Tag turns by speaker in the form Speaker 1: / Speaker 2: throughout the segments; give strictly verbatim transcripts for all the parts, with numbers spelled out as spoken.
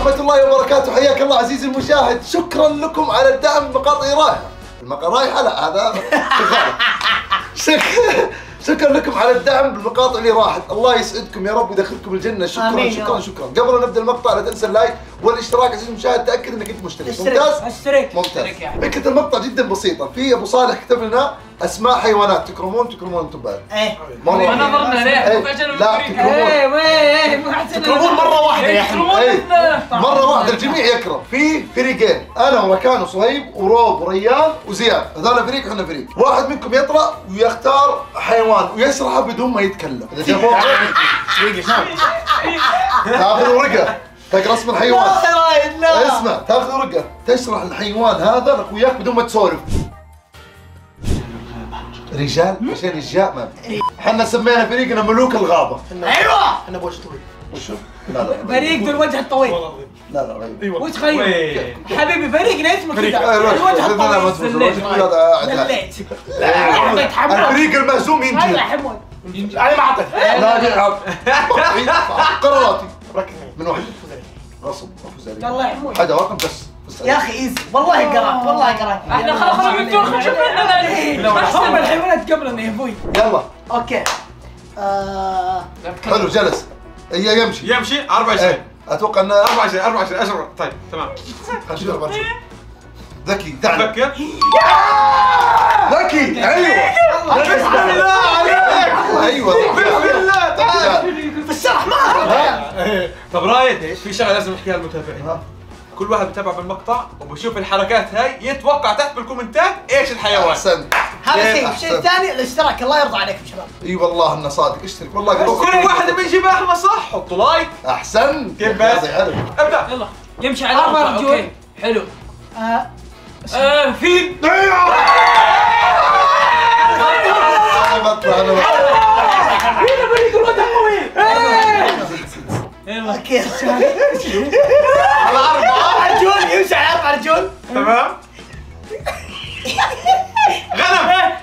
Speaker 1: ورحمة الله وبركاته. حياك الله عزيزي المشاهد، شكرا لكم على الدعم بمقاطع رايحة. المقاطع رايحة لا هذا شكرا شكرا لكم على الدعم بالمقاطع اللي راحت، الله يسعدكم يا رب ويدخلكم الجنة. شكرا
Speaker 2: آمين
Speaker 1: شكرا شكرا. قبل لا نبدا المقطع لا تنسى اللايك والاشتراك عزيزي المشاهد، تأكد انك انت مشترك. ممتاز؟
Speaker 2: اشترك.
Speaker 1: ممتاز. فكرة المقطع جدا بسيطة، في ابو صالح كتب لنا اسماء حيوانات، تكرمون تكرمون انتم بعد.
Speaker 2: ايه
Speaker 1: مرة
Speaker 3: ما نظرنا ليه؟
Speaker 1: ايه. لا تكرمون.
Speaker 2: ايه وين مو حسن
Speaker 4: تكرمون مرة واحدة يا حبيبي.
Speaker 1: ايه. مرة واحدة الجميع يكرم. في فريقين، انا وركان وصهيب وروب وريان وزياد، هذول فريق وحنا فريق. واحد منكم يطلع ويختار حيوان ويشرحه بدون ما يتكلم. اذا جابوه تاخذ ورقة تقرا اسم الحيوان.
Speaker 2: لا لا
Speaker 1: اسمع، تاخذ ورقة تشرح الحيوان هذا لك وياك بدون ما تسولف. رجال عشان رجال ما احنا سمينا فريقنا ملوك الغابة.
Speaker 2: ايوه
Speaker 4: انا ابغى اشتري.
Speaker 1: وشو؟ لا لا
Speaker 2: فريق ذو الوجه الطويل.
Speaker 1: لا لا غير.
Speaker 2: وش خير؟ حبيبي فريقنا اسمه كذا
Speaker 1: الوجه
Speaker 2: الوجه الطويل.
Speaker 1: الطويل.
Speaker 2: دليت اعطيت حمود.
Speaker 1: الفريق المهزوم ينجح.
Speaker 2: هيا حمود.
Speaker 4: انا ما اعطيت.
Speaker 1: لا يلعب. قراراتي
Speaker 4: ركز
Speaker 1: من واحد غصب افوز عليك.
Speaker 2: يلا يا حمود.
Speaker 1: حدا رقم بس.
Speaker 2: يا اخي ايزي والله قرأت والله قرأت.
Speaker 3: احنا خلاص خلاص دكتور خلينا نشوف احنا
Speaker 2: هم الحيوانات قبلنا يا ابوي.
Speaker 1: يلا
Speaker 2: اوكي. آه
Speaker 1: حلو جلس. هي يمشي
Speaker 5: يمشي أربعة وعشرين.
Speaker 1: ايه. اتوقع انه
Speaker 5: أربعة وعشرين أربعة وعشرين أشهر. طيب تمام.
Speaker 1: خلينا نشوف أربعة وعشرين. ذكي تعال.
Speaker 5: فكر.
Speaker 1: ذكي ايوه.
Speaker 5: بسم الله عليك.
Speaker 1: ايوه
Speaker 5: بسم الله تعال.
Speaker 2: في الشرح ما
Speaker 5: طب رايد في شغله لازم نحكيها للمتابعين. كل واحد بتابع بالمقطع وبشوف الحركات هاي يتوقع تحت بالكومنتات ايش الحيوان.
Speaker 1: احسنت.
Speaker 2: هذا شيء، الشيء الثاني الاشتراك، الله يرضى عليكم شباب.
Speaker 1: اي والله انه صادق، اشترك والله.
Speaker 5: وكل واحد بيجيب احمد صح حطوا لايك.
Speaker 1: احسن.
Speaker 5: كيف بس؟ ابدا.
Speaker 3: يلا يمشي على
Speaker 2: أربع
Speaker 3: الأربعة.
Speaker 2: رجول.
Speaker 3: اوكي حلو.
Speaker 2: آه
Speaker 3: آه فيل.
Speaker 1: انا بطلع انا بطلع.
Speaker 2: اوكي.
Speaker 5: على أربعة.
Speaker 2: رجول يمشي على اربع رجول.
Speaker 5: تمام. غنم.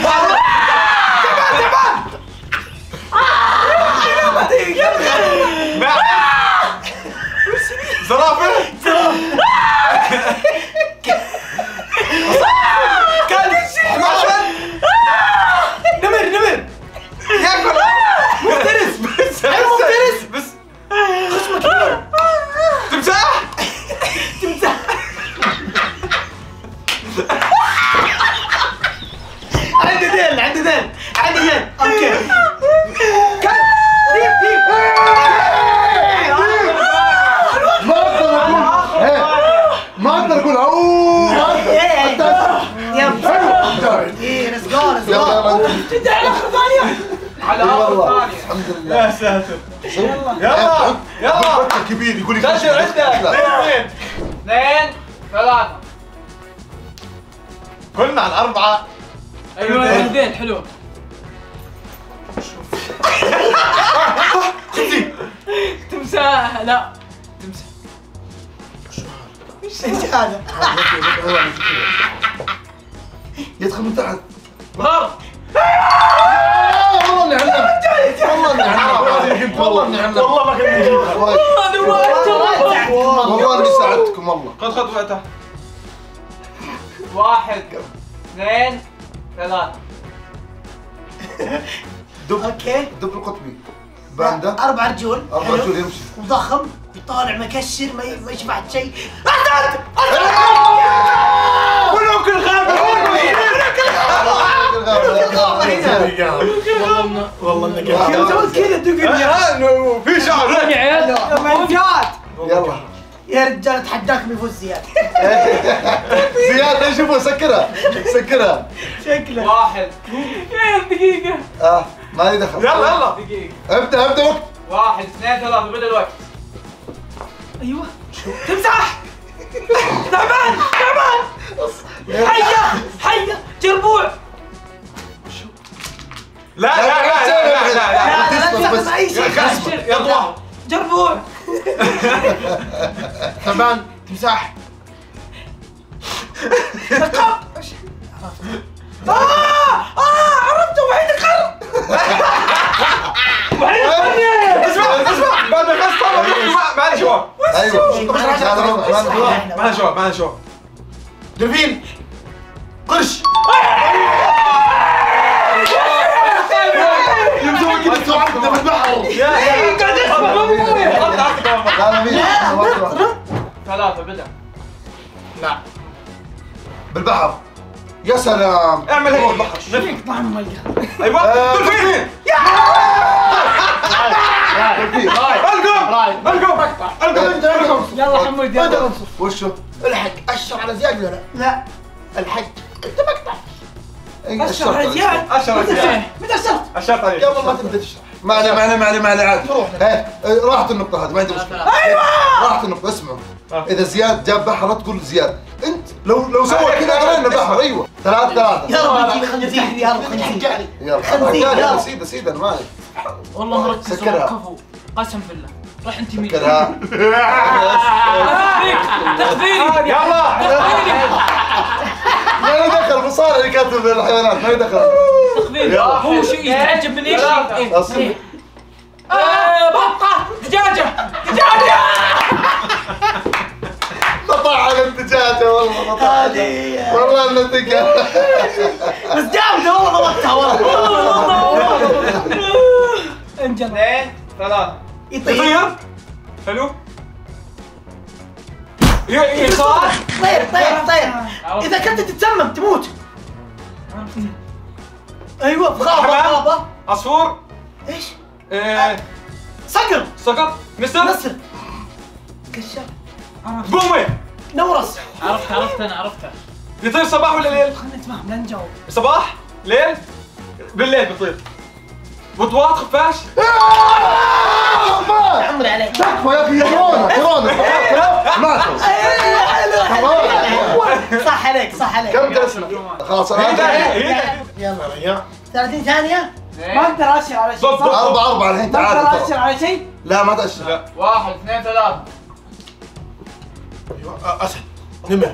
Speaker 5: زرافة.
Speaker 2: نمر نمر
Speaker 5: ياكل.
Speaker 2: مفترس.
Speaker 5: بس
Speaker 2: مفترس.
Speaker 5: بس
Speaker 2: خشمك نمر.
Speaker 5: تمساح.
Speaker 2: تمساح. عندي ذيل عندي ذيل عندي ذيل. اوكي. كم؟ ديب ديب.
Speaker 1: ما اقدر اقول إيه. ما اقدر اقول اوه.
Speaker 2: ايه ليتس جو ليتس
Speaker 1: يلا
Speaker 2: جو.
Speaker 1: يلا انت.
Speaker 2: انت على اخر ثانيه.
Speaker 3: على
Speaker 1: والله
Speaker 3: أربعة ثانية.
Speaker 1: الحمد لله.
Speaker 5: يا ساتر.
Speaker 2: يلا
Speaker 5: يلا يلا.
Speaker 1: بكر كبير يقول لي
Speaker 5: سجل عندك. اثنين.
Speaker 3: اثنين ثلاثة.
Speaker 5: كلنا على الأربعة.
Speaker 3: ايوه عندين حلو. تمساح لا تمساح.
Speaker 2: ايش هذا؟
Speaker 1: يدخل من تحت.
Speaker 3: ظهر.
Speaker 1: والله اني علمت. والله اني علمت. والله اني علمت.
Speaker 4: والله ما كنت اجيبها.
Speaker 3: هذا واجد.
Speaker 1: والله اني ساعدتكم والله.
Speaker 5: خذ خطوة تحت.
Speaker 3: واحد اثنين ثلاثة.
Speaker 1: دب
Speaker 2: اوكي.
Speaker 1: دب القطبي. باندا.
Speaker 2: اربع رجول.
Speaker 1: اربع
Speaker 2: حلو.
Speaker 1: رجول يمشي.
Speaker 2: وضخم وطالع مكشر ما ما يشبع شيء.
Speaker 5: ملوك الغابة.
Speaker 4: والله انك
Speaker 2: كيف سويت كذا تقول
Speaker 5: في شعر.
Speaker 3: يا عيال.
Speaker 2: زياد.
Speaker 1: يلا
Speaker 2: يا رجال اتحداكم يفوز زياد.
Speaker 1: زياد شوفوا سكرها سكرها.
Speaker 2: شكله.
Speaker 3: واحد. يا دقيقة.
Speaker 1: اه ما لي دخل.
Speaker 5: يلا يلا.
Speaker 3: دقيقة.
Speaker 1: ابدا ابدا وقت.
Speaker 3: واحد اثنين ثلاثة بدأ الوقت.
Speaker 2: ايوه. تمساح. تعبان تعبان. حية حية جربوع.
Speaker 5: لا لا لا لا لا لا.
Speaker 2: لا لا تاخذ اي شيء.
Speaker 5: يطلع.
Speaker 2: جربوع.
Speaker 4: ثعبان. تمساح.
Speaker 2: ثقب. اه اه عرفته وحيد القرن.
Speaker 5: اسمع اسمع بعد ما خلص طلع معلش شباب.
Speaker 1: ايوه
Speaker 5: معنا شباب معنا شباب.
Speaker 4: دلفين. قرش. يمسوي كذا سواعد في البحر.
Speaker 5: يا يا قاعد
Speaker 3: ثلاثة بدأ.
Speaker 4: لا.
Speaker 1: بالبحر. يا سلام.
Speaker 5: اعمل هيك البحر.
Speaker 2: طعم ميه.
Speaker 5: ايوه دولفين. القم القم القم.
Speaker 2: يلا حمود يلا.
Speaker 1: وشو؟
Speaker 4: الحق اشر على زياد ولا لا؟
Speaker 2: لا
Speaker 4: الحق انت مقطع.
Speaker 2: اشرح على زياد.
Speaker 5: اشرح زياد.
Speaker 2: متى اشرت؟
Speaker 5: اشرت عليك.
Speaker 4: قبل ما تبدا تشرح.
Speaker 1: ما عليه ما عليه ما عليه ما عليه عاد. ايه راحت النقطة هذه ما عندي مشكلة.
Speaker 2: ايوه
Speaker 1: راحت النقطة. اسمعوا إذا زياد جاب بحر لا تقول زياد، أنت لو لو سوى كذا غيرنا بحر. أيوه ثلاث ثلاثة.
Speaker 2: يا رب يجيك خنزير يا رب خنزير.
Speaker 1: يلا
Speaker 2: خنزير،
Speaker 1: يلا
Speaker 2: يلا.
Speaker 1: سيدة سيدة أنا مالي.
Speaker 3: والله مركز
Speaker 1: سكرها.
Speaker 3: كفو. قسم بالله. راح انت مين؟
Speaker 1: سكرها.
Speaker 3: تخفيني.
Speaker 5: يلا.
Speaker 1: ما له دخل مصاري اللي كاتب الحيوانات ما له دخل.
Speaker 3: تخفيني. هو شيء يتعجب من ايش؟ إيه.
Speaker 1: أصلا
Speaker 3: آه، بطة دجاجة دجاجة.
Speaker 1: قطع على الدجاجة والله قطع.
Speaker 2: هذه
Speaker 1: والله النتيجة.
Speaker 2: بس جامدة والله ضبطتها والله. انجل.
Speaker 3: اثنين ثلاثة.
Speaker 2: يطير.
Speaker 5: يطير. حلو. يصار.
Speaker 2: طير طير طير. اذا كنت تتسمم تموت. ايوه في غابة
Speaker 5: حمام.
Speaker 2: غابة.
Speaker 5: عصفور.
Speaker 2: ايش؟
Speaker 5: إيه،
Speaker 2: صقر.
Speaker 5: صقر. نسر.
Speaker 2: نسر. كشاف.
Speaker 5: بومي.
Speaker 2: نورس.
Speaker 3: عرفت عرفت انا عرفتها.
Speaker 5: يطير صباح ولا ليل؟
Speaker 2: خلينا نتفاهم لا نجاوب.
Speaker 5: صباح. ليل. بالليل بيطير. وطواط خفاش.
Speaker 2: عمري عليك.
Speaker 1: تكفى يا أخي كورونا كورونا. ماتوا.
Speaker 2: صح عليك صح عليك.
Speaker 1: كم جلسنا؟ خلاص
Speaker 5: هي ده،
Speaker 1: أنا
Speaker 5: هي هي.
Speaker 2: يلا
Speaker 4: يا
Speaker 2: ثلاثين ثانية.
Speaker 3: اثنين.
Speaker 2: ما اقدر اشر على شيء.
Speaker 5: بالضبط.
Speaker 2: صح؟
Speaker 1: أربعة أربعة الحين
Speaker 2: ما
Speaker 1: تعال
Speaker 2: اقدر اشر
Speaker 1: ترى.
Speaker 2: على شيء.
Speaker 1: لا ما تأشر.
Speaker 5: لا.
Speaker 3: واحد اثنين ثلاثة.
Speaker 4: ايوه اسد. نمر.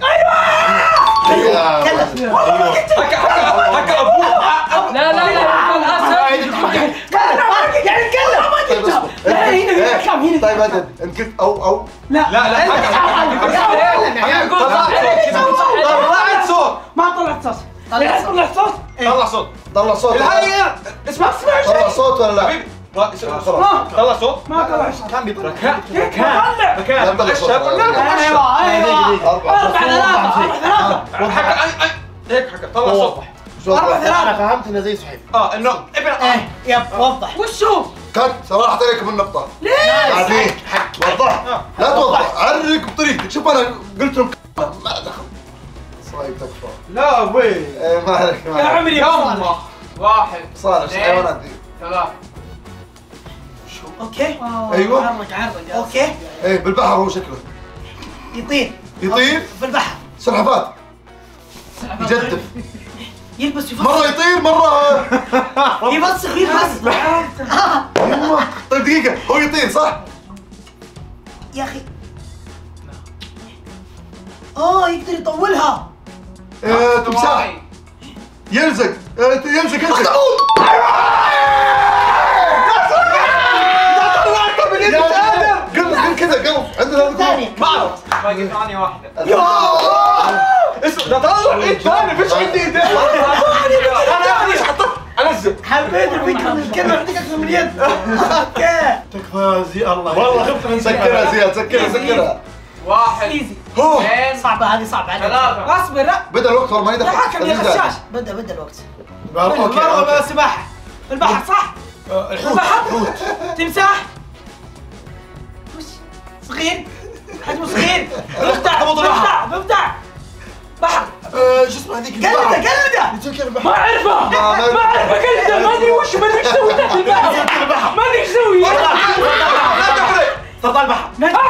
Speaker 1: يا
Speaker 2: كلف.
Speaker 5: حكى حكى حكى ابوه.
Speaker 3: لا لا لا الاسد.
Speaker 2: كلف يعني كلف.
Speaker 1: طيب اصبر.
Speaker 2: لا هنا هنا كم هنا.
Speaker 1: طيب أدد أنت قلت أو أو
Speaker 2: لا
Speaker 5: لا لا حكى حكى طلعت صوت.
Speaker 2: ما طلعت صوت. طلعت طلعت صوت.
Speaker 5: طلع صوت.
Speaker 1: طلع صوت.
Speaker 5: الحقيقة اسمع
Speaker 1: طلع صوت ولا لا؟
Speaker 5: حبيبي طلع صوت.
Speaker 2: ما طلع صوت.
Speaker 4: كان بيطلع.
Speaker 5: مكان
Speaker 2: طلع.
Speaker 5: مكان
Speaker 1: لا، طلع صوت.
Speaker 2: ايوه ايوه.
Speaker 1: أربعة.
Speaker 2: اربع ثلاثة اربع ثلاثة.
Speaker 5: حكى هيك حكى طلع صوت.
Speaker 1: شو
Speaker 2: أربعة
Speaker 1: أربعة؟
Speaker 2: ثلاثة.
Speaker 4: انا فهمت انه زي سحيف.
Speaker 5: اه انه ابن
Speaker 2: ايه يب وضح. وشو؟
Speaker 1: كت راحت عليكم النقطة.
Speaker 2: ليه؟
Speaker 1: بعدين وضح. لا توضح عرق بطريقتك. شوف أنا قلت لهم ما دخل. صايب تكفى.
Speaker 5: لا وي.
Speaker 1: إيه ما عليك ما
Speaker 2: يا
Speaker 1: عليك.
Speaker 2: عمري يا صالح.
Speaker 3: واحد
Speaker 1: صالح شو الحيوانات دي؟
Speaker 3: ثلاثة.
Speaker 2: اوكي.
Speaker 1: أيوه.
Speaker 2: عرق عرق. اوكي.
Speaker 1: إيه بالبحر هو شكله.
Speaker 2: يطير.
Speaker 1: يطير.
Speaker 2: في البحر.
Speaker 1: سلحفات. يجدف.
Speaker 2: يلبس يفسخ.
Speaker 1: مرة يطير مرة.
Speaker 2: يفسخ يلبس.
Speaker 1: يما. طيب دقيقة هو يطير صح؟
Speaker 2: يا اخي. اه يقدر يطولها.
Speaker 1: إيه تمساح. يلزق إيه، يمسك يلزق. قل قل كذا قل عندنا
Speaker 2: ثانية.
Speaker 5: ما اعرف.
Speaker 3: باقي ثانية واحدة.
Speaker 5: اسمع ده طلع ايد ثاني فيش عندي ايدين. انا ليش حطيت انزل.
Speaker 2: حبيت الفكرة من الكلمة عندك اكثر من يد. اوكي.
Speaker 4: تكفى زي الله. والله خفت من
Speaker 1: سكرها زياد سكرها سكرها.
Speaker 3: واحد
Speaker 2: ايزي.
Speaker 3: اثنين
Speaker 2: صعبة هذه صعبة عليك.
Speaker 3: ثلاثة.
Speaker 2: اصبر لا.
Speaker 1: بدأ الوقت والله ما
Speaker 2: لا
Speaker 1: يدخل.
Speaker 2: حكم يا غشاش. بدا بدا الوقت.
Speaker 4: اوكي
Speaker 2: مرة
Speaker 4: اوكي.
Speaker 2: سباحة. في البحر صح؟ في البحر. تمساح. وش؟ صغير. حجمه صغير. بفتح بفتح بفتح. بحر.
Speaker 4: آه، شو اسمه هذيك
Speaker 2: قلده قلده.
Speaker 4: يصير كذا
Speaker 3: ما
Speaker 4: بحر.
Speaker 3: اعرفه
Speaker 1: ما-
Speaker 3: ما اعرفه قلده ما ادري وش ما ادري ايش سوي تحت البحر ما ادري ايش سوي.
Speaker 5: لا تحرق.
Speaker 4: سرطان البحر.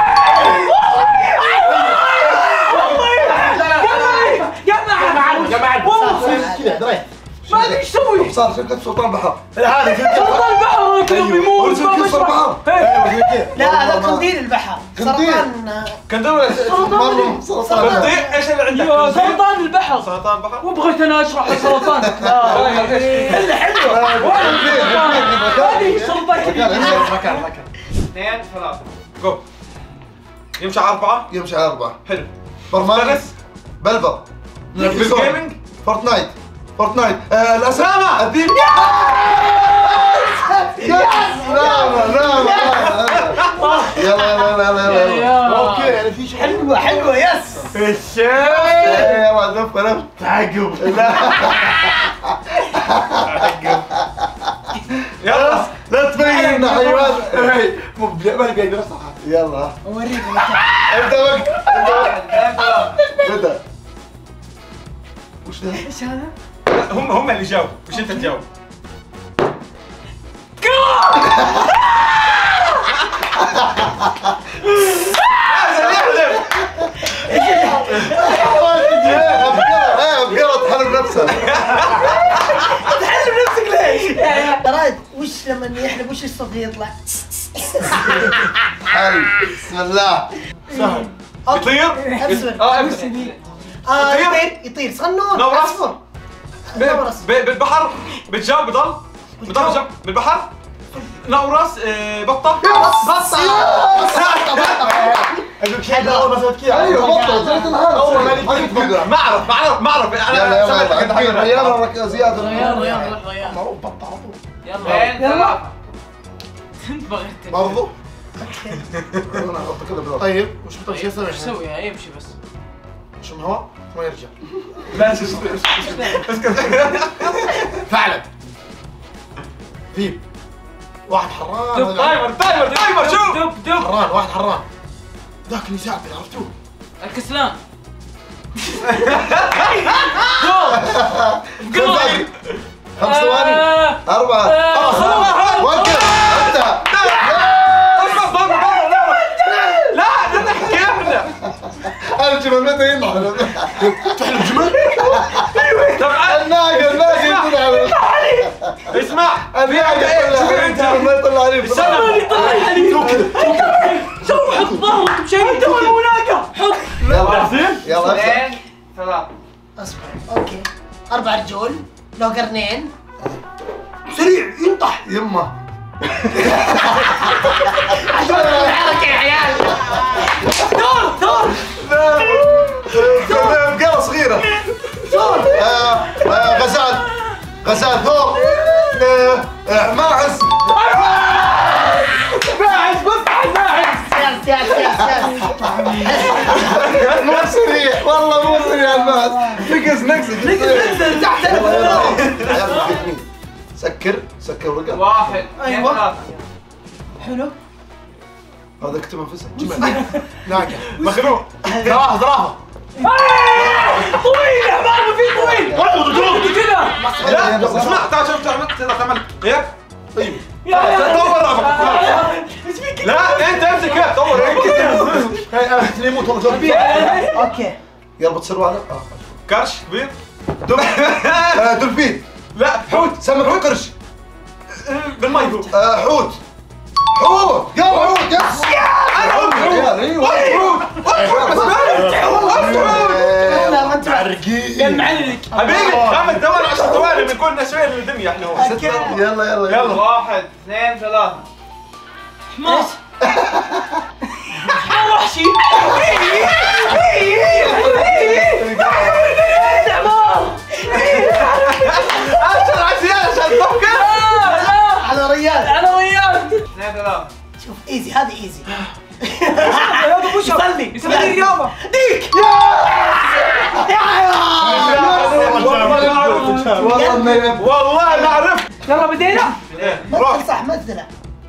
Speaker 4: كذا دريت.
Speaker 3: ما ادري ايش سوي.
Speaker 1: صار شركة سلطان بحر.
Speaker 4: هذا زي كذا.
Speaker 3: سلطان البحر كذا بيموت
Speaker 1: أيوه.
Speaker 3: ما
Speaker 1: سلطان
Speaker 3: بشرح.
Speaker 1: بحر.
Speaker 4: ايوه زي كذا.
Speaker 2: لا هذا قنديل البحر.
Speaker 1: قنديل.
Speaker 2: سرطان.
Speaker 5: كندوره.
Speaker 1: مرة سلطان.
Speaker 5: بطيء ايش اللي عندك؟
Speaker 3: يا سرطان البحر
Speaker 5: سرطان بحر.
Speaker 3: وبغيت انا اشرح السرطان.
Speaker 2: الا حلو.
Speaker 3: ما ادري ايش سرطان كذا.
Speaker 4: مكان مكان.
Speaker 3: اثنين ثلاثة.
Speaker 5: جو. يمشي على أربعة.
Speaker 1: يمشي على أربعة.
Speaker 5: حلو.
Speaker 1: برمان.
Speaker 5: تنس.
Speaker 1: بلبر.
Speaker 5: بالجيمنج.
Speaker 1: فورتنايت. فورتنايت. آه الأسامة. الذيب. يس. نعم نعم. يلا يلا يلا يلا.
Speaker 4: اوكي يعني في شيء
Speaker 2: حلوة حلوة يس.
Speaker 1: يلا دف دف.
Speaker 4: تعقب.
Speaker 5: يلا.
Speaker 1: لا تبين إنه حيوان.
Speaker 4: مو ما نبي ندرس صح.
Speaker 1: يلا.
Speaker 2: اوريك
Speaker 1: ابدأ وقت.
Speaker 5: واحد اثنين ثلاثة.
Speaker 1: بدأ. وش ده؟
Speaker 2: ايش هذا؟
Speaker 5: هم هم اللي جاوبوا، مش أنت تجاوب.
Speaker 1: بقرة تحلم نفسها.
Speaker 2: تحلم نفسك ليش؟
Speaker 3: راد وش لما يحلب وش الصوت يطلع؟
Speaker 1: حل. بسم الله.
Speaker 4: سهل.
Speaker 5: يطير.
Speaker 3: أصبر.
Speaker 5: اه
Speaker 3: وش
Speaker 5: ابدا.
Speaker 3: ذي؟ آه
Speaker 5: يطير.
Speaker 3: يطير يطير صنون
Speaker 5: نورس.
Speaker 3: عصفور نورس
Speaker 5: ب- بالبحر بتجاوب بضل بضل بتجاوب بالبحر. نورس. آه، بطة.
Speaker 3: بطة
Speaker 4: اقول شيء اول ما سويت كذا.
Speaker 1: ايوه بطل زيت الهان.
Speaker 4: أول ما نجيت كذا.
Speaker 5: ما اعرف ما اعرف ما اعرف
Speaker 1: يلا يلا يلا.
Speaker 5: انا
Speaker 1: أكيد. ريان رك- زيادة.
Speaker 6: ريان ريان ريان
Speaker 4: معروف بطة على طول.
Speaker 6: يلا
Speaker 1: برضو. انا احط كذا بدل.
Speaker 4: طيب وش بطل شيء يسوي
Speaker 6: ايش يسوي يمشي بس.
Speaker 4: شم هواء ما يرجع.
Speaker 5: لا اسكت اسكت.
Speaker 4: ثعلب. ذيب. واحد حران.
Speaker 6: دب.
Speaker 4: هذا-
Speaker 5: تايمر تايمر تايمر شوف.
Speaker 6: دب دب
Speaker 4: حران واحد حران. ذاك اللي يساعد عرفتوه.
Speaker 6: الكسلان.
Speaker 1: باقي. خمس ثواني.
Speaker 6: آه.
Speaker 1: أربعة.
Speaker 6: آه.
Speaker 1: خلاص. وقف. انتهى.
Speaker 5: اسمع ضرب لا لا لا نحكي احنا.
Speaker 1: الجمل متى ينحل؟
Speaker 4: تحلب جمل؟
Speaker 5: طب
Speaker 1: الناقة الناقة يطلع على
Speaker 5: اسمع.
Speaker 1: الناقة
Speaker 5: شوف
Speaker 1: يطلع
Speaker 5: انت.
Speaker 1: على ما يطلع عليه.
Speaker 6: اللي طلع الحليب. شوف حط ظهرك بشيء. تو المناقة. حط.
Speaker 1: يلا يلا ابدأ.
Speaker 5: اثنين ثلاثة.
Speaker 3: اصبر اوكي اربع رجول له قرنين سريع ينطح
Speaker 1: يمه.
Speaker 3: الحركة يا عيال ثور ثور
Speaker 1: بقرة صغيرة. آه، آه، غزال. غزال ثور. آه، آه، ماعز.
Speaker 5: ماعز بفتح ماعز.
Speaker 3: ياس ياس ياس ياس
Speaker 1: مو سريع والله مو سريع الماعز. نقص نقص
Speaker 3: نزل تحت
Speaker 1: عيال سكر سكر ورقة.
Speaker 5: واحد اثنين
Speaker 3: أيوة.
Speaker 5: ثلاثة.
Speaker 3: حلو
Speaker 1: هذا اكتب انفسها.
Speaker 4: جمل. ناقة.
Speaker 5: مخلوق.
Speaker 4: زرافة زرافة.
Speaker 6: طويل يا ماما في طويل. كذا.
Speaker 5: لا اسمع تعال شوف تعمل تقدر تعمل هيك.
Speaker 1: طيب
Speaker 5: دور رقبك. لا انت امسك هيك دور
Speaker 1: هاي انا يموت والله جنبي.
Speaker 3: اوكي
Speaker 1: يلا بتصير واحدة. آه.
Speaker 5: كرش كبير.
Speaker 1: دب. آه، دولفين.
Speaker 5: لا حوت.
Speaker 1: سمك حوت قرش.
Speaker 5: بالمي هو.
Speaker 1: آه، حوت. حوت يلا حوت يس.
Speaker 5: انا قلت حوت.
Speaker 1: ايوه
Speaker 5: حوت. حوت بس
Speaker 3: لا ما انت
Speaker 4: معرقين.
Speaker 6: معلق.
Speaker 5: حبيبي خمس ثواني عشر ثواني بنكون نسوي من الدنيا احنا هون.
Speaker 1: يلا يلا
Speaker 5: يلا واحد اثنين ثلاثة.
Speaker 6: حمار. حمار وحشي.
Speaker 5: عشان عشان عشان تفكر.
Speaker 3: على ريال
Speaker 6: انا وياك.
Speaker 5: اثنين ثلاثة.
Speaker 3: شوف ايزي هذه ايزي
Speaker 6: يصلي يصلي الرياضة.
Speaker 3: ديك
Speaker 1: والله ما ينفع.
Speaker 5: والله ما عرفت.
Speaker 6: يلا بدينا.
Speaker 3: مثل صح مثله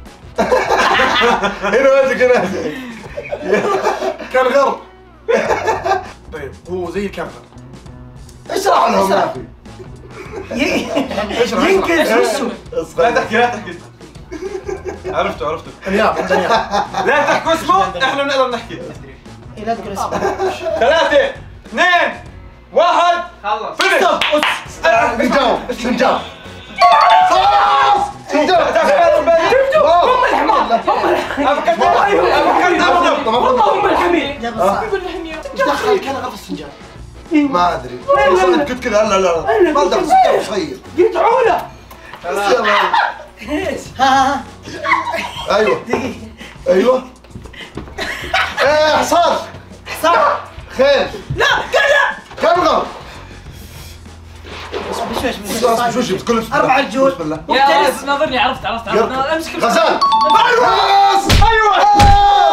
Speaker 1: هنا وجهك هنا. كان غر.
Speaker 4: طيب هو زي الكاميرا.
Speaker 1: اشرح لهم يا
Speaker 3: ي-
Speaker 4: اشرح
Speaker 3: ينكس
Speaker 4: اشرح.
Speaker 3: وشه
Speaker 5: لا تحكي لا تحكي. عرفته عرفته.
Speaker 4: انياب عند انياب.
Speaker 5: لا تحكوا اسمه احنا بنقدر نحكي.
Speaker 3: إيه، لا تقول اسمه
Speaker 5: ثلاثة اثنين واحد. خلص. فينيش.
Speaker 1: سنجاب سنجاب. خلاص سنجاب.
Speaker 6: هم الحمار. هم
Speaker 5: أفكرت
Speaker 6: والله هم الحمير.
Speaker 3: جاب الصح
Speaker 4: دخل كنغه في السنجاب.
Speaker 1: ما ادري بس قلت كذا لا لا ما دخل سنجاب صغير.
Speaker 6: قطعوا له.
Speaker 1: يلا.
Speaker 3: ها ها
Speaker 1: ايوه
Speaker 3: دقيقة
Speaker 1: ايوه. ايه حصان.
Speaker 2: حصان.
Speaker 1: خيل.
Speaker 2: لا كذا.
Speaker 1: كنغر.
Speaker 2: بشويش بشويش.
Speaker 1: شو شو كل
Speaker 2: أربع رجول.
Speaker 1: بسم الله.
Speaker 6: يا بس ناظرني عرفت عرفت عرفت
Speaker 1: يلا.
Speaker 6: امسك
Speaker 1: غزال.
Speaker 5: ايوه ايوه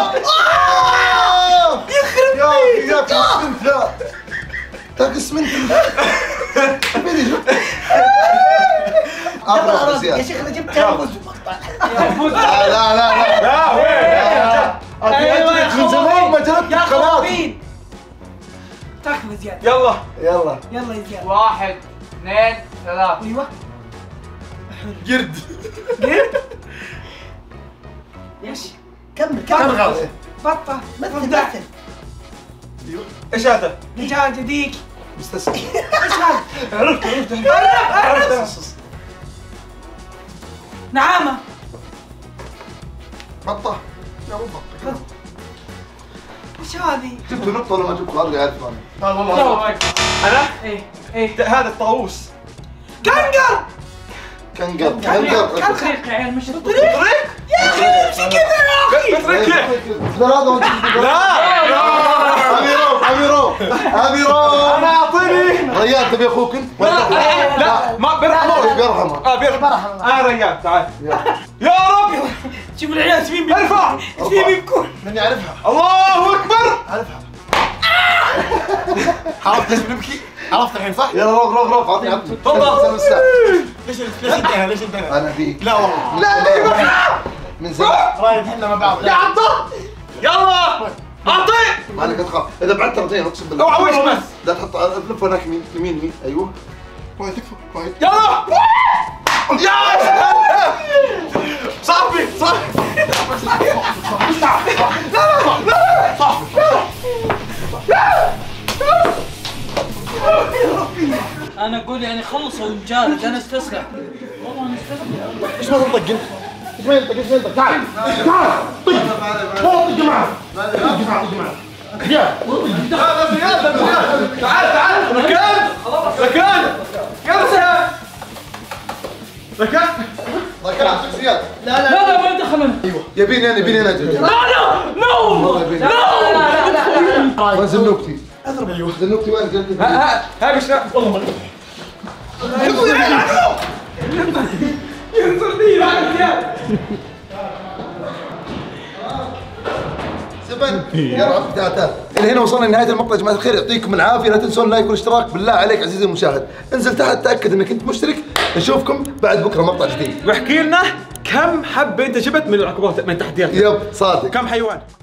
Speaker 1: يخرب بيتك. يا اسمنت لا. تاك اسمنت. فيني شو. اخر
Speaker 2: يا
Speaker 1: زياد.
Speaker 2: شيخ انا جبت كلب في المقطع.
Speaker 1: لا لا لا.
Speaker 5: لا وين
Speaker 6: ايوه يا
Speaker 1: من زمان ما جربت
Speaker 6: يا
Speaker 1: القناة.
Speaker 6: خوابين.
Speaker 2: تاكل يا زياد.
Speaker 5: يلا
Speaker 1: يلا.
Speaker 2: يلا يا زياد.
Speaker 6: واحد اثنين ثلاث.
Speaker 2: ايوه.
Speaker 5: قرد
Speaker 2: ايش؟ كمل كمل. بطة مثل مثل.
Speaker 5: ايش هذا؟
Speaker 2: دجاجة ديك.
Speaker 1: مستسلم.
Speaker 2: ايش هذا؟
Speaker 5: عرفت عرفت
Speaker 2: عرفت عرفت. نعامة.
Speaker 1: بطة. يا مو بطة.
Speaker 2: ايش هذه؟
Speaker 1: جبت نقطة ولا ما جبت خالد عارف انا.
Speaker 5: والله انا
Speaker 6: ايه ايه
Speaker 5: هذا الطاووس
Speaker 2: كنقر.
Speaker 1: كنقر. كنقر.
Speaker 6: طريق يا عيال مشي
Speaker 2: طريق. يا اخي امشي كذا يا اخي.
Speaker 5: بطريق
Speaker 1: لا اميرو اميرو اميرو.
Speaker 5: انا اعطيني
Speaker 1: ريان تبي اخوك انت؟
Speaker 5: لا ما بيرحموه
Speaker 1: بيرحمه.
Speaker 5: اه بيرحمه انا ريان تعال يا رب
Speaker 2: شوف العيال ايش مين
Speaker 5: ارفع
Speaker 2: ايش مين بيكون.
Speaker 4: مني اعرفها
Speaker 5: الله اكبر
Speaker 4: اعرفها. عرفت ليش بنبكي؟ عرفت الحين صح؟
Speaker 1: يلا روح روح روح عطني عطني.
Speaker 5: تفضل.
Speaker 1: سلم الساعة.
Speaker 4: ليش ليش انتهى ليش انتهى؟
Speaker 1: انا فيك.
Speaker 4: لا والله
Speaker 1: لا لا من زمان.
Speaker 4: رايد احنا مع بعض.
Speaker 5: يا عطر يلا اعطي
Speaker 1: ما عليك تخاف اذا بعدت ترتين اقسم بالله.
Speaker 5: اوعى وش بس
Speaker 1: لا تحط لف هناك يمين يمين يمين ايوه. وايد تكفى وايد.
Speaker 5: يلا يا صاحبي صاحبي
Speaker 6: انا اقول يعني خلصوا ونجالد انا استسلم والله انا استسلم.
Speaker 1: ايش ما تنطق انت؟ ايش ما ينطق ايش ما ينطق؟ تعال تعال طق لا طق معه طق معه طق معه. زياد
Speaker 5: هذا زياد هذا زياد تعال تعال ركان ركان يلا زياد ركان
Speaker 1: ركان عندك زياد.
Speaker 2: لا لا
Speaker 6: لا لا ما دخل انا.
Speaker 1: يبيني انا يبيني انا اجل.
Speaker 6: لا لا نو
Speaker 1: يبيني.
Speaker 6: لا لا لا
Speaker 1: وين زنوبتي؟
Speaker 4: اضرب ايوه.
Speaker 1: زنوبتي وين جلدي؟
Speaker 5: ها ها مش والله ما
Speaker 1: زبن يلعب فتاتات. الى هنا وصلنا لنهايه المقطع يا جماعه الخير، يعطيكم العافيه. لا تنسون اللايك والاشتراك بالله عليك عزيزي المشاهد. انزل تحت تاكد انك انت مشترك. نشوفكم بعد بكره مقطع جديد.
Speaker 5: واحكي لنا كم حبه انت جبت من العقوبات من التحديات
Speaker 1: يب صادق.
Speaker 5: كم حيوان